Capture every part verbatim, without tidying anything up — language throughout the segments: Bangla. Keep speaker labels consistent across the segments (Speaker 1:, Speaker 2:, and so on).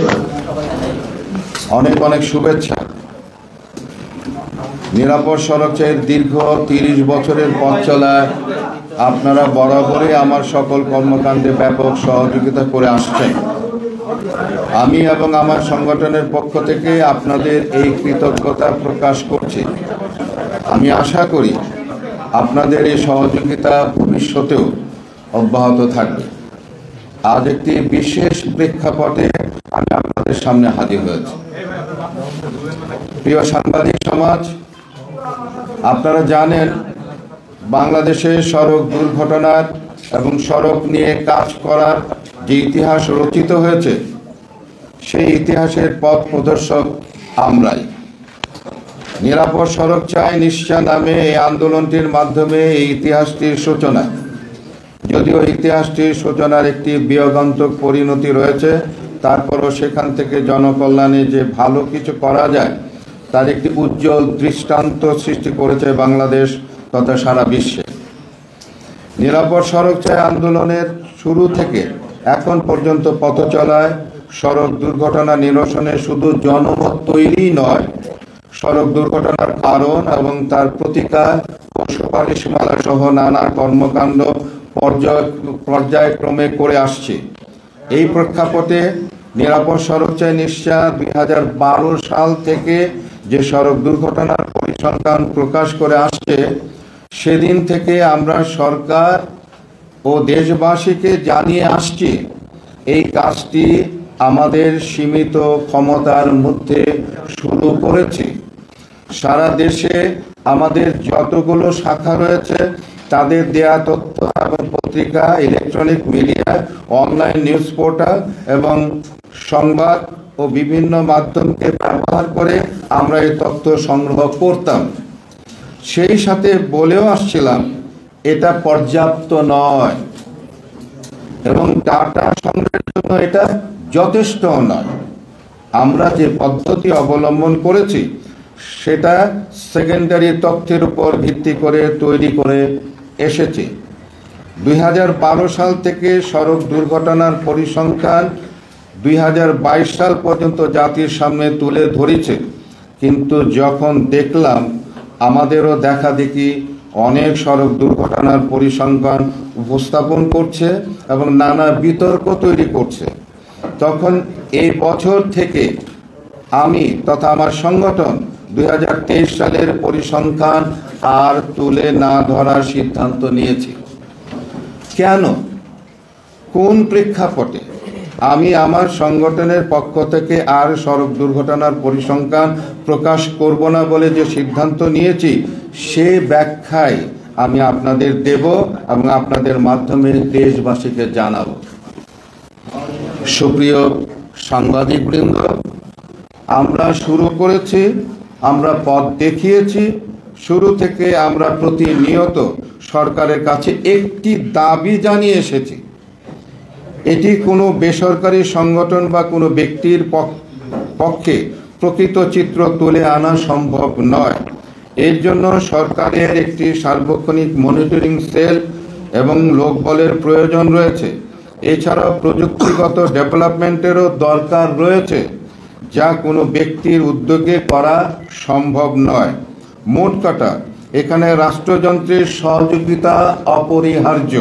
Speaker 1: অনেক অনেক শুভেচ্ছা। নিরাপদ সড়কের দীর্ঘ তিরিশ বছরের পথ চলায় আপনারা বরাবরই আমার সকল কর্মকাণ্ডে ব্যাপক সহযোগিতা করে আসছেন। আমি এবং আমার সংগঠনের পক্ষ থেকে আপনাদের এই কৃতজ্ঞতা প্রকাশ করছি। আমি আশা করি আপনাদের এই সহযোগিতা ভবিষ্যতেও অব্যাহত থাকবে। আজ একটি বিশেষ প্রেক্ষাপটে আমি আপনাদের সামনে হাজির হয়েছি। প্রিয় সাংবাদিক সমাজ, আপনারা জানেন বাংলাদেশে সড়ক দুর্ঘটনার এবং সড়ক নিয়ে কাজ করার যে ইতিহাস রচিত হয়েছে, সেই ইতিহাসের পথ প্রদর্শক আমরাই। নিরাপদ সড়ক চাই নিশ্চয় নামে এই আন্দোলনটির মাধ্যমে এই ইতিহাসটির সূচনা। যদিও ইতিহাসটির সূচনার একটি বিয়োগান্তক পরিণতি রয়েছে, তারপরও সেখান থেকে জনকল্যাণে যে ভালো কিছু করা যায় তার একটি উজ্জ্বল দৃষ্টান্ত সৃষ্টি করেছে বাংলাদেশ তথা সারা বিশ্বে। নিরাপদ সড়ক চাই আন্দোলনের শুরু থেকে এখন পর্যন্ত পথ চলায় সড়ক দুর্ঘটনা নিরসনে শুধু জনমত তৈরি নয়, সড়ক দুর্ঘটনার কারণ এবং তার প্রতিকার ও সুপারিশমালা সহ নানা কর্মকাণ্ড পর্যায় পর্যায়ক্রমে করে আসছে। এই প্রেক্ষাপটে নিরাপদ সড়ক চাই নিশ্চয় দুই হাজার বারো সাল থেকে যে সড়ক দুর্ঘটনার পরিসংখ্যান প্রকাশ করে আসছে, সেদিন থেকে আমরা সরকার ও দেশবাসীকে জানিয়ে আসছি এই কাজটি আমাদের সীমিত ক্ষমতার মধ্যে শুরু করেছি। সারা দেশে আমাদের যতগুলো শাখা রয়েছে তাদের দেয়া তথ্য এবং পত্রিকা, electronic media, online news portal এবং সংবাদ ও বিভিন্ন মাধ্যমকে ব্যবহার করে আমরা এই তথ্য সংগ্রহ করতাম। সেই সাথে বলেও আসছিলাম এটা পর্যাপ্ত নয় এবং ডাটা সংগ্রহের জন্য এটা যথেষ্ট নয়। আমরা যে পদ্ধতি অবলম্বন করেছি সেটা সেকেন্ডারি তথ্যের উপর ভিত্তি করে তৈরি করে এসেছে। দুই হাজার বারো সাল থেকে সড়ক দুর্ঘটনার পরিসংখ্যান দুই হাজার বাইশ সাল পর্যন্ত জাতির সামনে তুলে ধরেছে, কিন্তু যখন দেখলাম আমাদেরও দেখা দেখি অনেক সড়ক দুর্ঘটনার পরিসংখ্যান উপস্থাপন করছে এবং নানা বিতর্ক তৈরি করছে, তখন এই বছর থেকে আমি তথা আমার সংগঠন দুই হাজার তেইশ সালের পরিসংখ্যান আর তুলে না ধরার সিদ্ধান্ত নিয়েছি। কেন, কোন প্রেক্ষাপটে আমি আমার সংগঠনের পক্ষ থেকে আর সড়ক দুর্ঘটনার পরিসংখ্যান প্রকাশ করব না বলে যে সিদ্ধান্ত নিয়েছি, সে ব্যাখ্যায় আমি আপনাদের দেব এবং আপনাদের মাধ্যমে দেশবাসীকে জানাবো। সুপ্রিয় সাংবাদিকবৃন্দ, আমরা শুরু করেছি, আমরা পথ দেখিয়েছি। শুরু থেকে আমরা প্রতিনিয়ত সরকারের কাছে একটি দাবি জানিয়ে এসেছি। এটি কোনো বেসরকারি সংগঠন বা কোনো ব্যক্তির পক্ষে প্রকৃত চিত্র তুলে আনা সম্ভব নয়। এর জন্য সরকারের একটি সার্বক্ষণিক মনিটরিং সেল এবং লোকবলের প্রয়োজন রয়েছে। এছাড়াও প্রযুক্তিগত ডেভেলপমেন্টেরও দরকার রয়েছে, যা কোনো ব্যক্তির উদ্যোগে করা সম্ভব নয়। মোট কথা, এখানে রাষ্ট্রযন্ত্রের সহযোগিতা অপরিহার্য।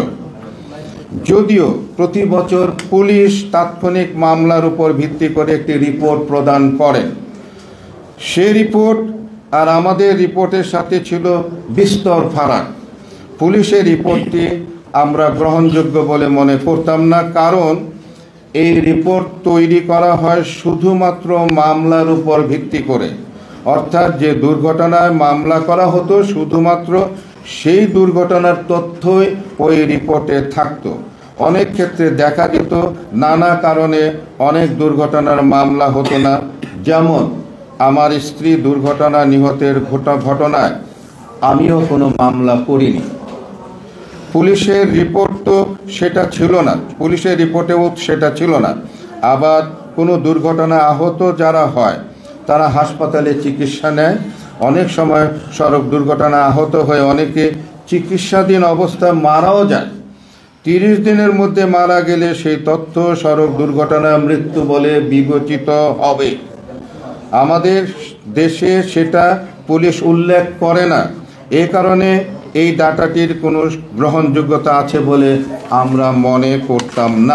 Speaker 1: যদিও প্রতি বছর পুলিশ তাৎক্ষণিক মামলার উপর ভিত্তি করে একটি রিপোর্ট প্রদান করেন, সে রিপোর্ট আর আমাদের রিপোর্টের সাথে ছিল বিস্তর ফারাক। পুলিশের রিপোর্টটি আমরা গ্রহণযোগ্য বলে মনে করতাম না, কারণ এই রিপোর্ট তৈরি করা হয় শুধুমাত্র মামলার উপর ভিত্তি করে, অর্থাৎ যে দুর্ঘটনায় মামলা করা হতো শুধুমাত্র সেই দুর্ঘটনার তথ্যই ওই রিপোর্টে থাকতো। অনেক ক্ষেত্রে দেখা যেত নানা কারণে অনেক দুর্ঘটনার মামলা হতো না। যেমন আমার স্ত্রী দুর্ঘটনা নিহতের ঘটনায় আমিও কোনো মামলা করিনি। পুলিশের রিপোর্ট তো সেটা ছিল না, পুলিশের রিপোর্টেও সেটা ছিল না। আবার কোনো দুর্ঘটনা আহত যারা হয় তারা হাসপাতালে চিকিৎসা নেয়। অনেক সময় সড়ক দুর্ঘটনা আহত হয়ে অনেকে চিকিৎসাধীন অবস্থায় মারাও যায়। তিরিশ দিনের মধ্যে মারা গেলে সেই তথ্য সড়ক দুর্ঘটনা মৃত্যু বলে বিবেচিত হবে। আমাদের দেশে সেটা পুলিশ উল্লেখ করে না। এ কারণে এই ডাটাটির কোনো গ্রহণযোগ্যতা আছে বলে আমরা মনে করতাম না।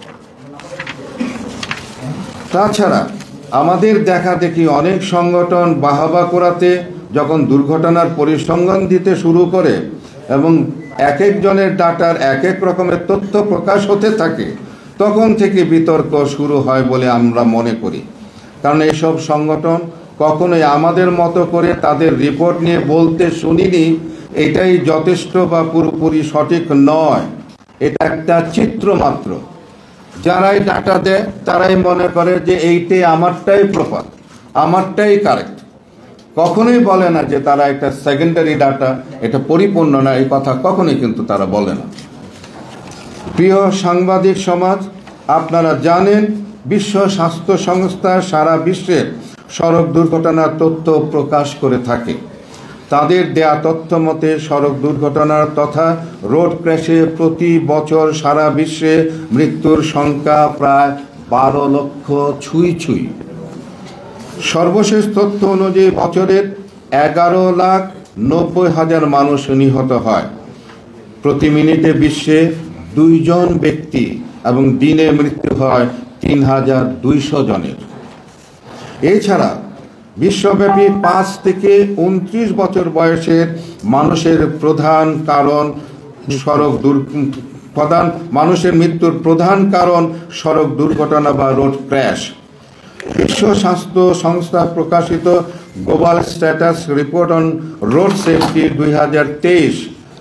Speaker 1: তাছাড়া আমাদের দেখা দেখি অনেক সংগঠন বাহাবা করাতে যখন দুর্ঘটনার পরিসংখ্যান দিতে শুরু করে এবং এক একজনের ডাটার এক এক রকমের তথ্য প্রকাশ হতে থাকে, তখন থেকে বিতর্ক শুরু হয় বলে আমরা মনে করি। কারণ এইসব সংগঠন কখনোই আমাদের মতো করে তাদের রিপোর্ট নিয়ে বলতে শুনিনি এটাই যথেষ্ট বা পুরোপুরি সঠিক নয়, এটা একটা চিত্র মাত্র। যারাই ডাটা দেয় তারাই মনে করে যে এইটাই আমারটাই প্রপার, আমারটাই কারেক্ট। কখনোই বলে না যে তারা একটা সেকেন্ডারি ডাটা, এটা পরিপূর্ণ না, এই কথা কখনোই কিন্তু তারা বলে না। প্রিয় সাংবাদিক সমাজ, আপনারা জানেন বিশ্ব স্বাস্থ্য সংস্থা সারা বিশ্বের সড়ক দুর্ঘটনার তথ্য প্রকাশ করে থাকে। তাদের দেয়া তথ্য মতে সড়ক দুর্ঘটনার তথা রোড ক্র্যাশে প্রতি বছর সারা বিশ্বে মৃত্যুর সংখ্যা প্রায় বারো লক্ষ ছুঁই ছুঁই। সর্বশেষ তথ্য অনুযায়ী বছরের এগারো লাখ নব্বই হাজার মানুষ নিহত হয়। প্রতি মিনিটে বিশ্বে দুইজন ব্যক্তি এবং দিনে মৃত্যু হয় তিন হাজার দুইশো জনের। এছাড়া বিশ্বব্যাপী পাঁচ থেকে উনত্রিশ বছর বয়সের মানুষের প্রধান কারণ সড়ক দুর প্রধান মানুষের মৃত্যুর প্রধান কারণ সড়ক দুর্ঘটনা বা রোড ক্র্যাশ। বিশ্ব স্বাস্থ্য সংস্থা প্রকাশিত global status report on road safety দুই হাজার তেইশ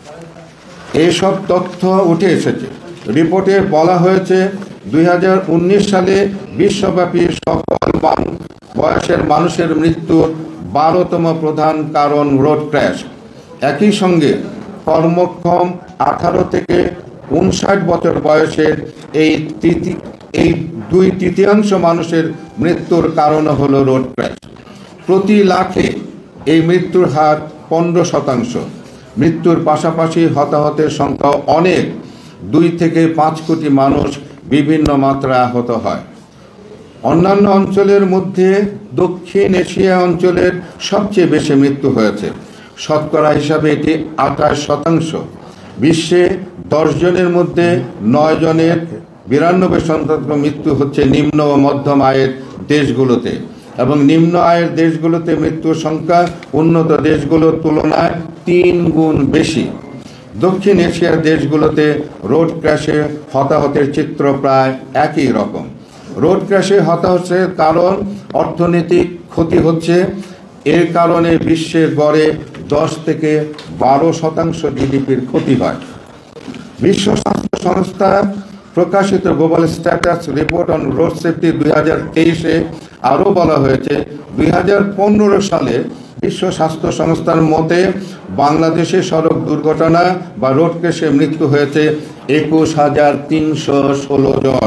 Speaker 1: এইসব তথ্য উঠে এসেছে। রিপোর্টে বলা হয়েছে দুই হাজার উনিশ সালে বিশ্বব্যাপী সকল বয়সের মানুষের মৃত্যুর বারোতম প্রধান কারণ রোড ক্র্যাশ। একই সঙ্গে কর্মক্ষম আঠারো থেকে উনষাট বছর বয়সের এই তৃতীয় এই দুই তৃতীয়াংশ মানুষের মৃত্যুর কারণ হলো রোড ক্র্যাশ। প্রতি লাখে এই মৃত্যুর হার পনেরো শতাংশ। মৃত্যুর পাশাপাশি হতাহতের সংখ্যা অনেক, দুই থেকে পাঁচ কোটি মানুষ বিভিন্ন মাত্রায় আহত হয়। অন্যান্য অঞ্চলের মধ্যে দক্ষিণ এশিয়া অঞ্চলের সবচেয়ে বেশি মৃত্যু হয়েছে, শতকরা হিসাবে এটি আঠাশ শতাংশ। বিশ্বে দশ জনের মধ্যে নয় জনের বিরানব্বই শতাংশ মৃত্যু হচ্ছে নিম্ন ও মধ্যম আয়ের দেশগুলোতে, এবং নিম্ন আয়ের দেশগুলোতে মৃত্যুর সংখ্যা উন্নত দেশগুলোর তুলনায় তিন গুণ বেশি। দক্ষিণ এশিয়ার দেশগুলোতে রোড ক্র্যাশে হতাহতের চিত্র প্রায় একই রকম। রোড ক্র্যাশে হতাহতের কারণ অর্থনৈতিক ক্ষতি হচ্ছে। এর কারণে বিশ্বের গড়ে দশ থেকে বারো শতাংশ জিডিপির ক্ষতি হয়। বিশ্ব স্বাস্থ্য সংস্থা প্রকাশিত global status report on road safety দুই হাজার তেইশে আরও বলা হয়েছে দুই হাজার পনেরো সালে বিশ্ব স্বাস্থ্য সংস্থার মতে বাংলাদেশে সড়ক দুর্ঘটনা বা রোড ক্র্যাশে মৃত্যু হয়েছে একুশ হাজার তিনশো ষোলো জন।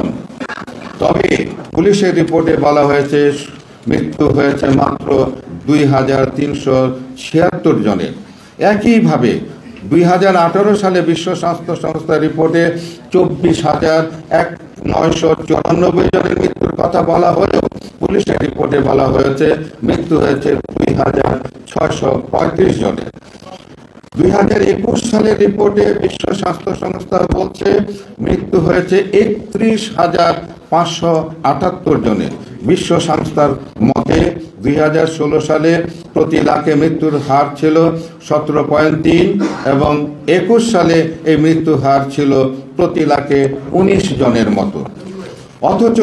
Speaker 1: তবে পুলিশের রিপোর্টে বলা হয়েছে মৃত্যু হয়েছে মাত্র দুই হাজার তিনশো ছিয়াত্তর জনের। একইভাবে দুই হাজার আঠারো সালে বিশ্ব স্বাস্থ্য সংস্থার রিপোর্টে চব্বিশ হাজার এক নয়শো চুরানব্বই জনের মৃত্যুর কথা বলা হলেও পুলিশের রিপোর্টে বলা হয়েছে মৃত্যু হয়েছে দুই হাজার ছয়শো পঁয়ত্রিশ জনের। দুই হাজার একুশ সালের রিপোর্টে বিশ্ব স্বাস্থ্য সংস্থা বলছে মৃত্যু হয়েছে একত্রিশ হাজার পাঁচশো আটাত্তর জনের। বিশ্ব সংস্থার মতে দুই হাজার ষোলো সালে প্রতি লাখে মৃত্যুর হার ছিল সতেরো পয়েন্ট তিন এবং একুশ সালে এই মৃত্যুর হার ছিল প্রতি লাখে উনিশ জনের মতো। অথচ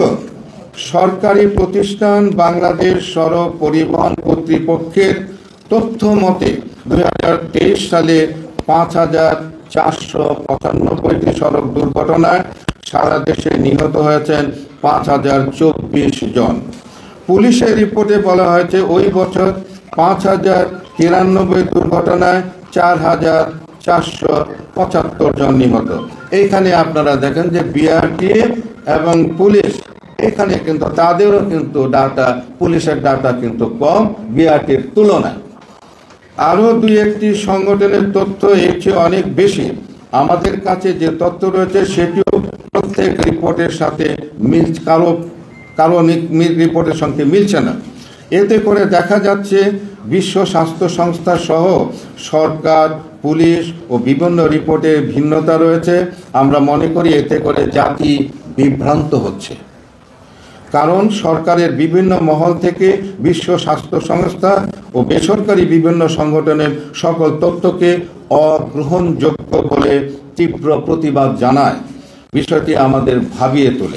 Speaker 1: সরকারি প্রতিষ্ঠান বাংলাদেশ সড়ক পরিবহন কর্তৃপক্ষের তথ্য মতে দুই হাজার তেইশ সালে পাঁচ হাজার চারশো পঁচানব্বইটি সড়ক দুর্ঘটনায় সারা দেশে নিহত হয়েছেন পাঁচ হাজার চব্বিশ জন। পুলিশের রিপোর্টে বলা হয়েছে ওই বছর পাঁচ হাজার তিরানব্বই দুর্ঘটনায় চার হাজার চারশো পঁচাত্তর জন নিহত। এইখানে আপনারা দেখেন যে বিআরটিএ এবং পুলিশ এখানে কিন্তু তাদেরও কিন্তু ডাটা, পুলিশের ডাটা কিন্তু কম বিআরটির তুলনায়। আরও দুই একটি সংগঠনের তথ্য এর চেয়ে অনেক বেশি। আমাদের কাছে যে তথ্য রয়েছে সেটিও প্রত্যেক রিপোর্টের সাথে মিল কারো কারো রিপোর্টের সঙ্গে মিলছে না। এতে করে দেখা যাচ্ছে বিশ্ব স্বাস্থ্য সংস্থা সহ সরকার, পুলিশ ও বিভিন্ন রিপোর্টে ভিন্নতা রয়েছে। আমরা মনে করি এতে করে জাতি বিভ্রান্ত হচ্ছে, কারণ সরকারের বিভিন্ন মহল থেকে বিশ্ব স্বাস্থ্য সংস্থা ও বেসরকারি বিভিন্ন সংগঠনের সকল তথ্যকে অগ্রহণযোগ্য বলে তীব্র প্রতিবাদ জানায়। বিষয়টি আমাদের ভাবিয়ে তোলে।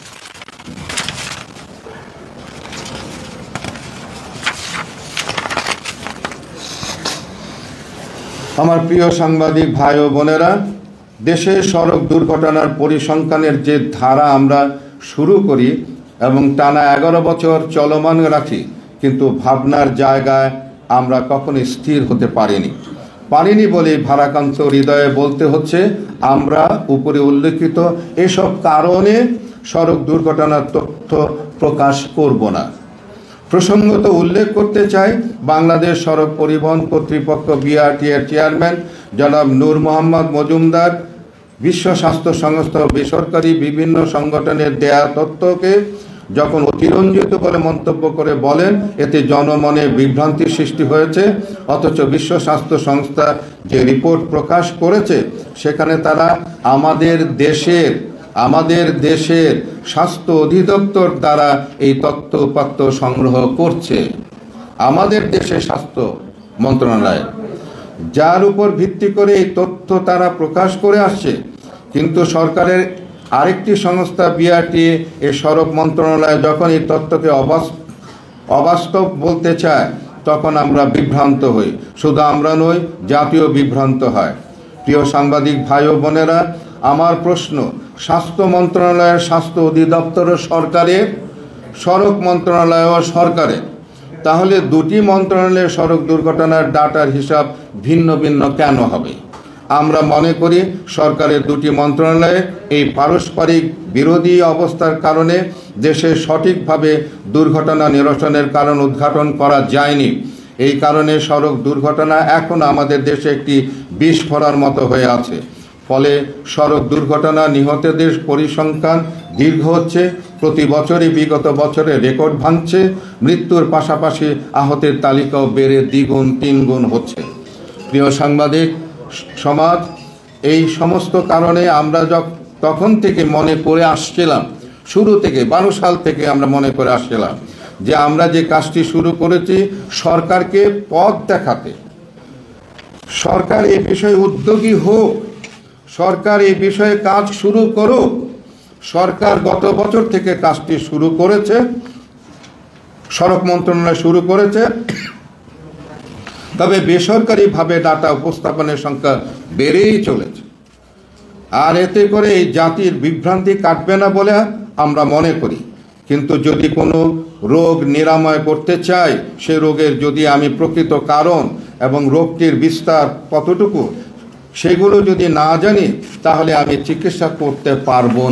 Speaker 1: আমার প্রিয় সাংবাদিক ভাই ও বোনেরা, দেশে সড়ক দুর্ঘটনার পরিসংখ্যানের যে ধারা আমরা শুরু করি এবং টানা এগারো বছর চলমান রাখি, কিন্তু ভাবনার জায়গায় আমরা কখনো স্থির হতে পারিনি পারিনি বলে ভারাক্রান্ত হৃদয়ে বলতে হচ্ছে, আমরা উপরে উল্লেখিত এসব কারণে সড়ক দুর্ঘটনার তথ্য প্রকাশ করব না। প্রসঙ্গত উল্লেখ করতে চাই, বাংলাদেশ সড়ক পরিবহন কর্তৃপক্ষ বিআরটি এর চেয়ারম্যান জনাব নূর মোহাম্মদ মজুমদার বিশ্ব স্বাস্থ্য সংস্থা ও বেসরকারি বিভিন্ন সংগঠনের দেয়া তথ্যকে যখন অতিরঞ্জিত বলে মন্তব্য করে বলেন, এতে জনমনে বিভ্রান্তির সৃষ্টি হয়েছে। অথচ বিশ্ব স্বাস্থ্য সংস্থা যে রিপোর্ট প্রকাশ করেছে সেখানে তারা আমাদের দেশের আমাদের দেশের স্বাস্থ্য অধিদপ্তর দ্বারা এই তথ্য উপাত্ত সংগ্রহ করছে, আমাদের দেশের স্বাস্থ্য মন্ত্রণালয়, যার উপর ভিত্তি করে এই তথ্য তারা প্রকাশ করে আসছে। কিন্তু সরকারের আরেকটি সংস্থা বিআরটি এ সড়ক মন্ত্রণালয় যখন এই তথ্যকে অবাস্তব বলতে চায়, তখন আমরা বিভ্রান্ত হই। শুধু আমরা নই, জাতীয় বিভ্রান্ত হয়। প্রিয় সাংবাদিক ভাই ও বোনেরা, আমার প্রশ্ন, স্বাস্থ্য মন্ত্রণালয়ের স্বাস্থ্য অধিদপ্তর সরকারের, সড়ক মন্ত্রণালয় সরকারের, তাহলে দুটি মন্ত্রণালয়ের সড়ক দুর্ঘটনার ডাটার হিসাব ভিন্ন ভিন্ন কেন হবে? আমরা মনে করি সরকারের দুটি মন্ত্রণালয়ে এই পারস্পরিক বিরোধী অবস্থার কারণে দেশে সঠিকভাবে দুর্ঘটনা নিরসনের কারণ উদ্ঘাটন করা যায়নি। এই কারণে সড়ক দুর্ঘটনা এখন আমাদের দেশে একটি বিস্ফোরণের মতো হয়ে আছে। ফলে সড়ক দুর্ঘটনা নিহতদের পরিসংখ্যান দীর্ঘ হচ্ছে, প্রতি বছরই বিগত বছরে রেকর্ড ভাঙছে, মৃত্যুর পাশাপাশি আহতের তালিকাও বেড়ে দ্বিগুণ তিনগুণ হচ্ছে। প্রিয় সাংবাদিক সমাজ, এই সমস্ত কারণে আমরা তখন থেকে মনে করে আসছিলাম, শুরু থেকে বারো সাল থেকে আমরা মনে করে আসছিলাম যে আমরা যে কাজটি শুরু করেছি সরকারকে পথ দেখাতে, সরকার এই বিষয়ে উদ্যোগী হোক, সরকার এই বিষয়ে কাজ শুরু করুক। সরকার গত বছর থেকে কাজটি শুরু করেছে, সড়ক মন্ত্রণালয় শুরু করেছে, তবে বেসরকারিভাবে ডাটা উপস্থাপনের সংখ্যা বেড়েই চলেছে। আর এতে করে এই জাতির বিভ্রান্তি কাটবে না বলে আমরা মনে করি। কিন্তু যদি কোনো রোগ নিরাময় করতে চাই, সে রোগের যদি আমি প্রকৃত কারণ এবং রোগটির বিস্তার কতটুকু সেগুলো যদি না জানি, তাহলে আমি চিকিৎসা করতে পারবো